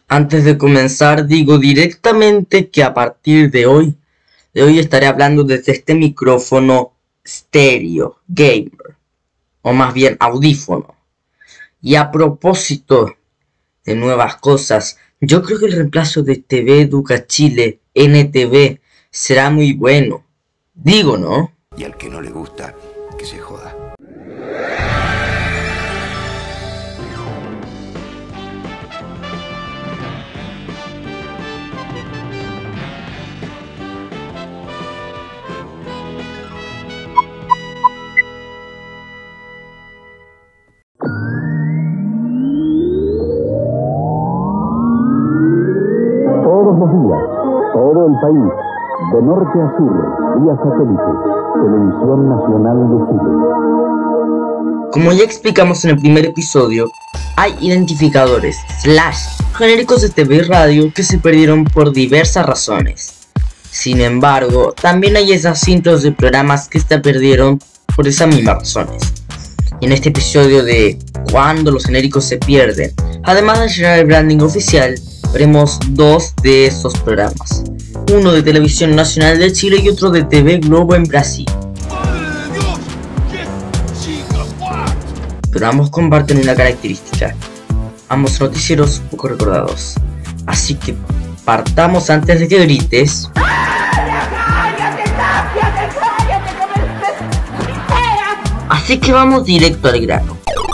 Antes de comenzar, digo directamente que a partir de hoy estaré hablando desde este micrófono estéreo gamer, o más bien audífono. Y a propósito de nuevas cosas, yo creo que el reemplazo de TV Educa Chile, NTV, será muy bueno. Digo, ¿no? Y al que no le gusta, que se joda. Todos los días, todo el país, de norte a sur, vía satélite, Televisión Nacional de Chile. Como ya explicamos en el primer episodio, hay identificadores genéricos de TV y radio que se perdieron por diversas razones. Sin embargo, también hay esas intros de programas que se perdieron por esas mismas razones. Y en este episodio de cuando los genéricos se pierden, además de llenar el branding oficial, veremos dos de esos programas. Uno de Televisión Nacional de Chile y otro de TV Globo en Brasil. Pero ambos comparten una característica: ambos noticieros poco recordados. Así que partamos antes de que grites. Así que vamos directo al grano.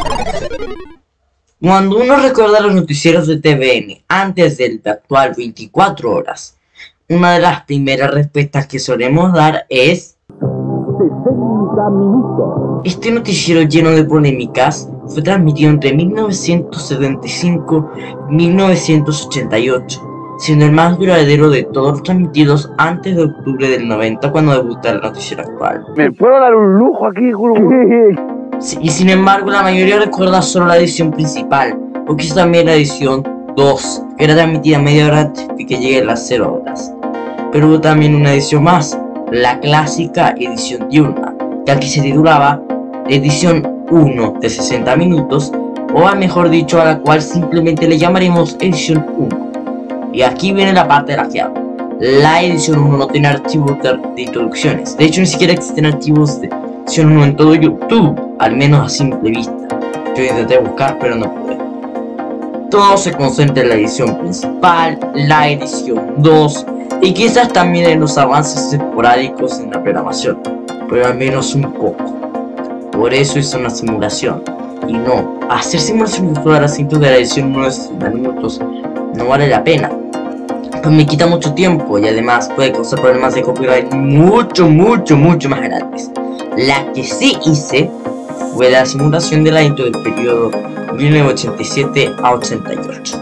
Cuando uno recuerda los noticieros de TVN antes del actual 24 horas, una de las primeras respuestas que solemos dar es 60 minutos. este noticiero lleno de polémicas fue transmitido entre 1975 y 1988, siendo el más duradero de todos los transmitidos antes de octubre del 90, cuando debutó el noticiero actual. ¿Me puedo dar un lujo aquí, Guru? Sí, y sin embargo la mayoría recuerda solo la edición principal, o quizás también la edición 2, que era transmitida media hora antes de que lleguen las 0 horas. Pero hubo también una edición más, la clásica edición diurna, que aquí se titulaba edición 1 de 60 minutos, o mejor dicho, a la cual simplemente le llamaremos edición 1. Y aquí viene la parte de la que hablo. La edición 1 no tiene archivos de introducciones, de hecho ni siquiera existen archivos de edición 1 en todo YouTube, al menos a simple vista. Yo intenté buscar pero no pude. Todo se concentra en la edición principal, la edición 2 y quizás también en los avances esporádicos en la programación, pero al menos un poco. Por eso es una simulación, y no, hacer simulación de todas las intros de la edición 1 de 60 minutos no vale la pena, pues me quita mucho tiempo y además puede causar problemas de copyright mucho más grandes. La que sí hice fue la simulación de la intro del periodo 1987 a 88.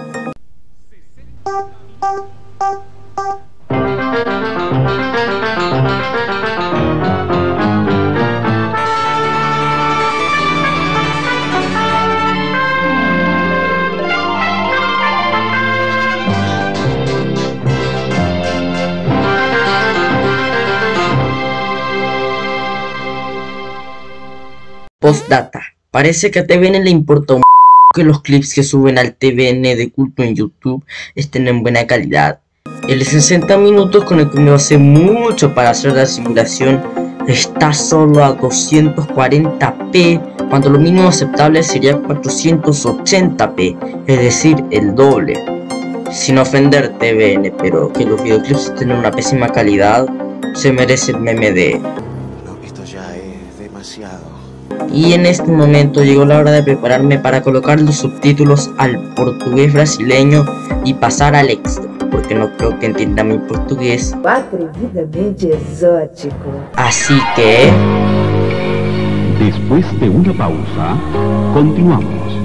Postdata. Parece que a TVN le importa un que los clips que suben al TVN de culto en YouTube estén en buena calidad. El de 60 minutos, con el que me basé mucho para hacer la simulación, está solo a 240p, cuando lo mínimo aceptable sería 480p, es decir, el doble. Sin ofender TVN, pero que los videoclips estén en una pésima calidad, se merece el meme de... No, esto ya es demasiado. Y en este momento llegó la hora de prepararme para colocar los subtítulos al portugués brasileño y pasar al extra, porque no creo que entienda mi portugués. Atrevidamente exótico. Así que... Después de una pausa, continuamos.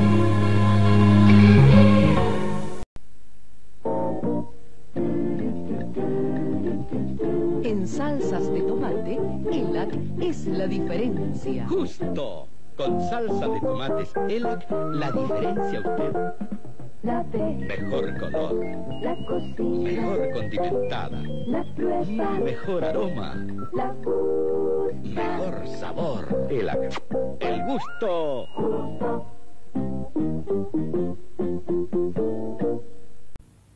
En salsas de tomate, ELAC es la diferencia. Justo. Con salsa de tomates ELAC, la diferencia usted. La ve, Mejor color, la cocina, mejor condimentada, la prueba, mejor aroma, la gusta. mejor sabor. ELAC, el gusto.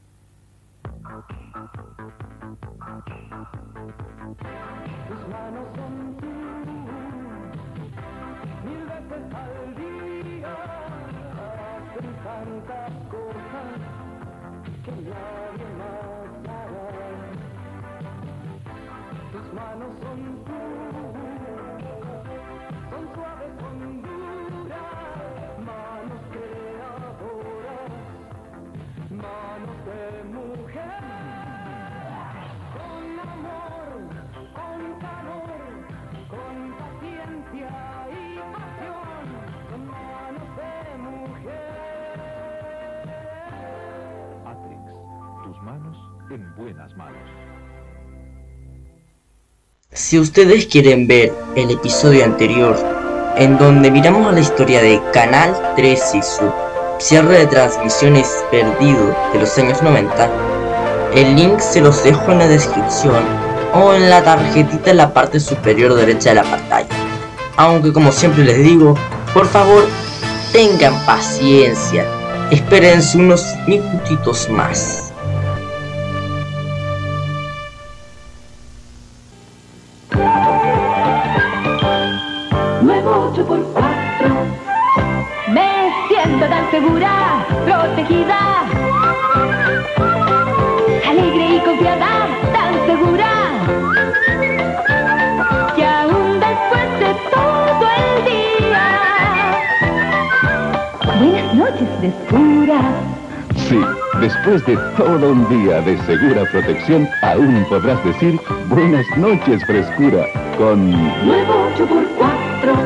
En buenas manos. Si ustedes quieren ver el episodio anterior, en donde miramos la historia de Canal 13 y su cierre de transmisiones perdido de los años 90, el link se los dejo en la descripción o en la tarjetita en la parte superior derecha de la pantalla. Aunque como siempre les digo, por favor, tengan paciencia, espérense unos minutitos más. Nuevo 8x4. Me siento tan segura, protegida, alegre y confiada, tan segura, que aún después de todo el día. Buenas noches, frescura. Sí, después de todo un día de segura protección, aún podrás decir buenas noches, frescura, con Nuevo 8x4.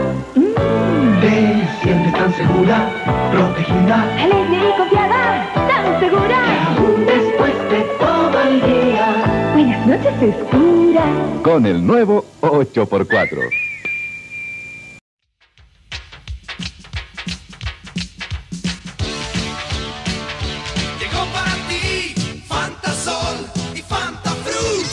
Te sientes tan segura, protegida, Alegre y confiada, tan segura, aún después de todo el día. buenas noches, frescura. con el nuevo 8x4. Llegó para ti Fanta Sol y Fanta Fruit.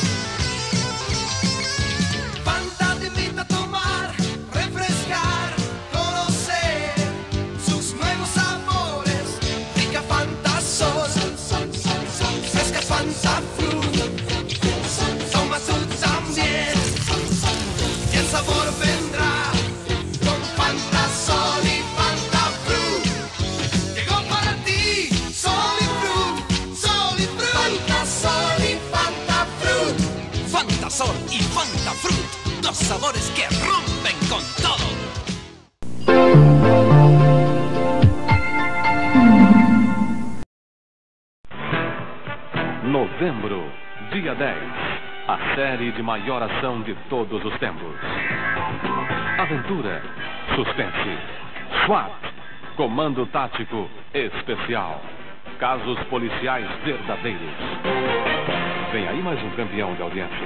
Fanta te invita a tomar, refrescar, conocer sus nuevos sabores. Rica Fanta Sol, fresca Fanta Fruit. Toma tú también, y el sabor vendrá con Fanta Sol y Fanta Fruit. Llegó para ti Sol y Fruit, Sol y Fruit. Fanta Sol y Fanta Fruit. Fanta Sol y Fanta Fruit, dos sabores que rompen con todo. Novembro, dia 10. A série de maior ação de todos os tempos. Aventura, suspense, SWAT, comando tático especial, casos policiais verdadeiros. Vem aí mais um campeão de audiência.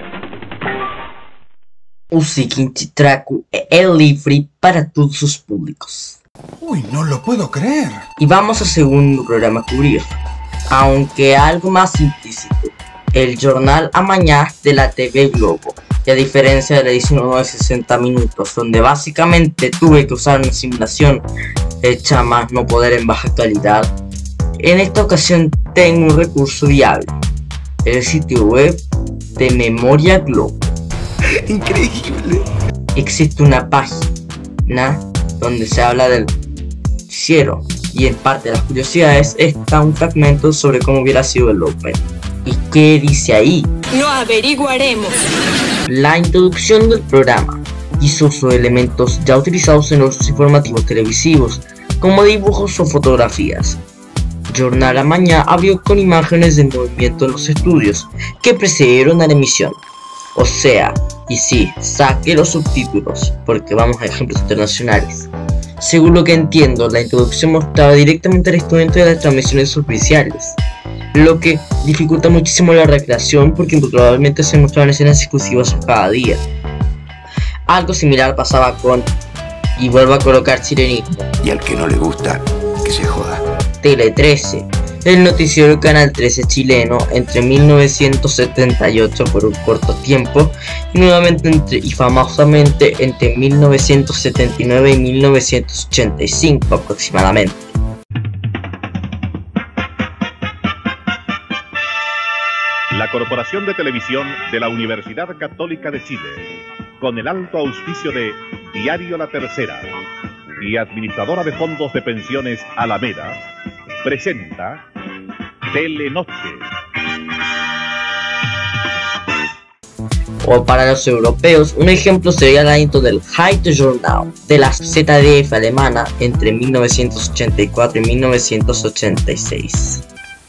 O seguinte trago é livre para todos os públicos. Uy, no lo puedo creer. Y vamos al segundo programa a cubrir, aunque algo más implícito, el Jornal Amañá de la TV Globo, que a diferencia de la edición 1 de 60 minutos, donde básicamente tuve que usar una simulación hecha más no poder en baja calidad, en esta ocasión tengo un recurso viable, el sitio web de Memoria Globo. Increíble. Existe una página donde se habla del noticiero y en parte de las curiosidades está un fragmento sobre cómo hubiera sido el open. ¿Y qué dice ahí? Lo averiguaremos. La introducción del programa hizo uso de elementos ya utilizados en los informativos televisivos, como dibujos o fotografías. Jornal Amañá abrió con imágenes de movimiento en los estudios que precedieron a la emisión. O sea, y sí, saque los subtítulos, porque vamos a ejemplos internacionales. Según lo que entiendo, la introducción mostraba directamente al estudiante de las transmisiones oficiales, lo que dificulta muchísimo la recreación porque probablemente se mostraban escenas exclusivas cada día. Algo similar pasaba con, y vuelvo a colocar Sirenito, Y al que no le gusta, que se joda. Tele 13, el noticiero del Canal 13 chileno entre 1978 por un corto tiempo y nuevamente y famosamente entre 1979 y 1985 aproximadamente. La Corporación de Televisión de la Universidad Católica de Chile, con el alto auspicio de Diario La Tercera y Administradora de Fondos de Pensiones Alameda, presenta Telenoche. O para los europeos, un ejemplo sería la intro del Heute Journal de la ZDF alemana entre 1984 y 1986.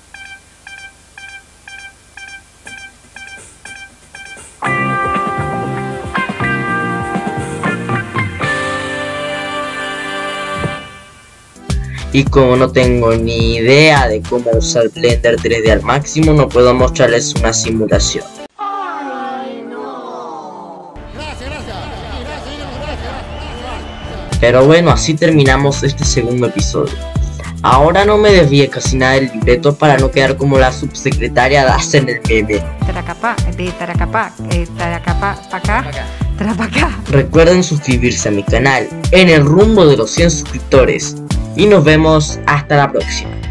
Y como no tengo ni idea de cómo usar Blender 3D al máximo, no puedo mostrarles una simulación. Pero bueno, así terminamos este segundo episodio. Ahora no me desvíe casi nada del libreto para no quedar como la subsecretaria de hacer el meme. Recuerden suscribirse a mi canal en el rumbo de los 100 suscriptores. Y nos vemos hasta la próxima.